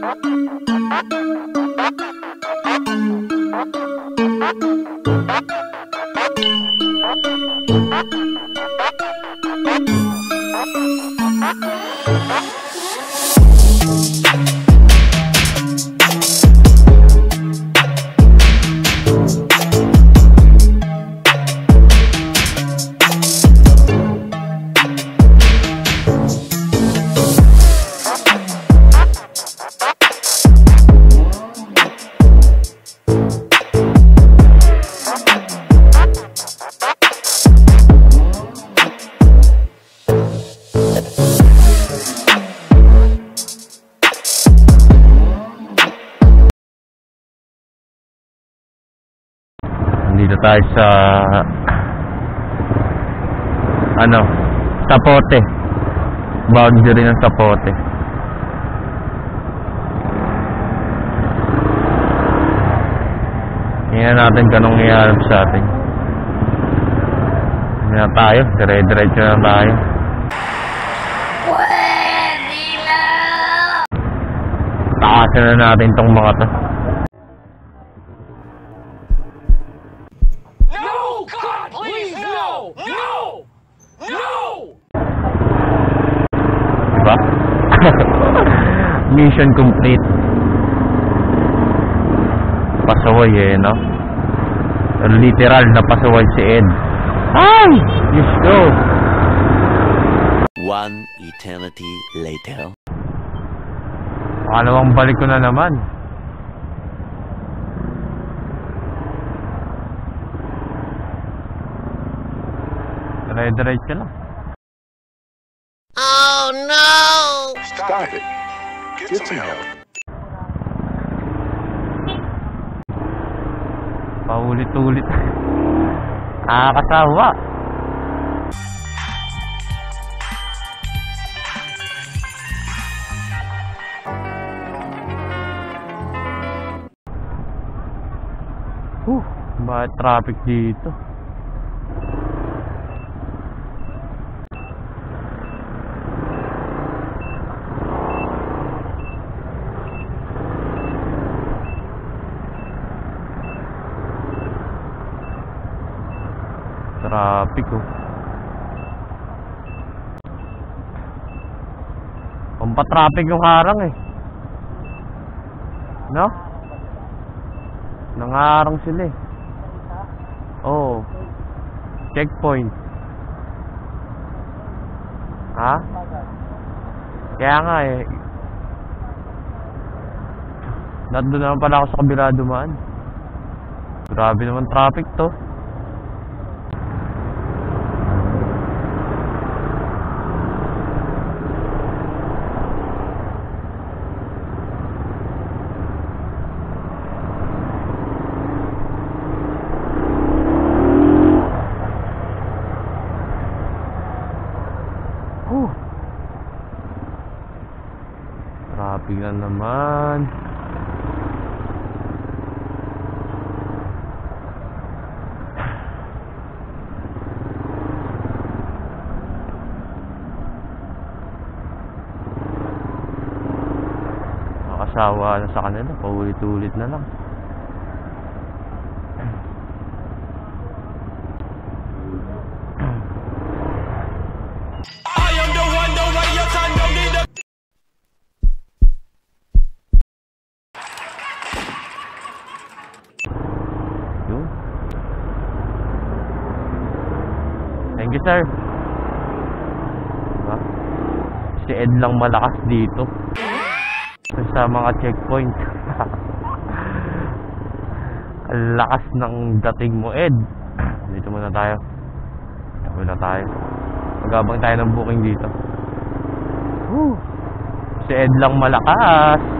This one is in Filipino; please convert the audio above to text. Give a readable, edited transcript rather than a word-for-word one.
Dito tayo sa Tapote, boundary ng Tapote. Tingnan natin kanong iharap sa atin. Hindi na tayo, dire-diretso na tayo. Takasin na natin tong mga to. Diba? Mission complete. Pasaway no? Literal na pasaway si Ed. Ay! Diyos ko! One eternity later. Pangalawang balik ko na naman. Dire-diretso lang. Oh no! Stop it. Get some help. Paulit-ulit. Nakakasawa. Bakit traffic dito? Traffic Pampatraffic yung harang no? Nangarang sila checkpoint. Ha? Kaya nga nandun naman pala ako sa kabila dumaan. Grabe naman traffic to. Traffic na naman. Nakasawa na sa kanila, paulit-ulit na lang. Thank you, sir. Diba? Si Ed lang malakas dito sa mga checkpoint. Ang lakas ng dating mo, Ed. Dito muna tayo. Magabang tayo ng booking dito. Si Ed lang malakas.